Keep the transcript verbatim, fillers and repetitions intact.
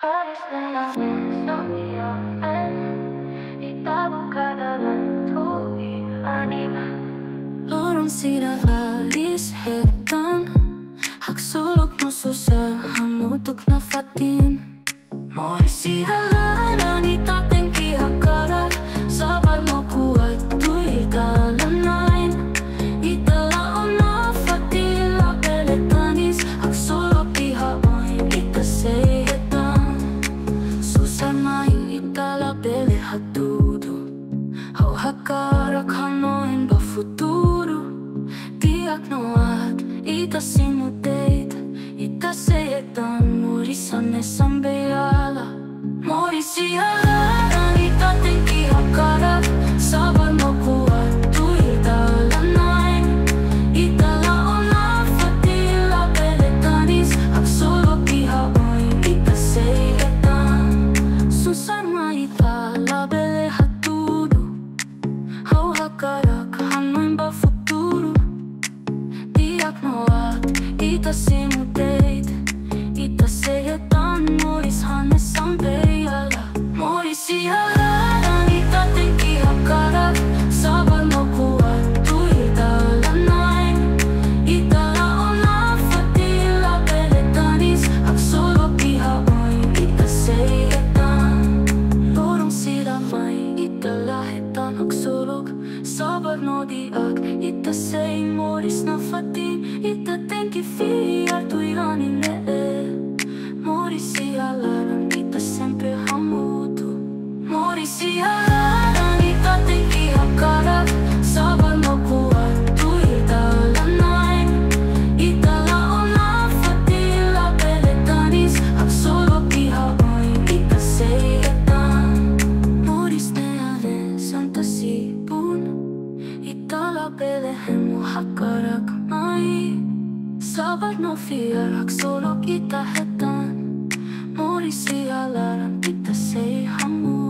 Alis na namin sa iyakan, itabong ka dalang tuwi-anim. Lorong sila alis hetan, hagsulog mo susa, hamutok na fatin. Moris Iha Laran, itateng kihakara, sabar mo kuat tuwi dalanain. Italaon na fatila peletanis, hagsulog ihaoin itasehetan. Susar maing itala pele hatudo, hau hakarak hanoin ba futuro. Tiak noat itasinudeit, itasehetan morisan esambeyala. Moris Iha Laran, itateng kihakara, sabar mo kuat tuwi dalanain. Italaon na fatila peletanis, hagsulog ihaoin itasehetan. Susar maitala bele hatudo, hau hakarak hanoin ba futuro. Tiak noat itasinudeit, itasehetan morisan esambeyala. Moris Iha Laran, itateng kihakara, sabar mo kuat tuwi dalanain. Italaon na fatila peletanis, hagsulog ihaoin itasehetan. Lorong sila may italahetan, hagsulog sabar no diak, itasay moris na fatin. Itateng kifiyar tuwi-anim lee. Moris Iha Laran, ita sempre hamudo. Moris Iha Laran, itateng kihakara, sabar mo kuat tuwi dalanain. Italaon na fatila peletanis, hagsulog ihaoin itasehetan. Moris neane santa sipun, itala pelehem mo hakarak mai. Sabar no fiar, hagsulog itahetan. Moris Iha Laran, itasay hamudo.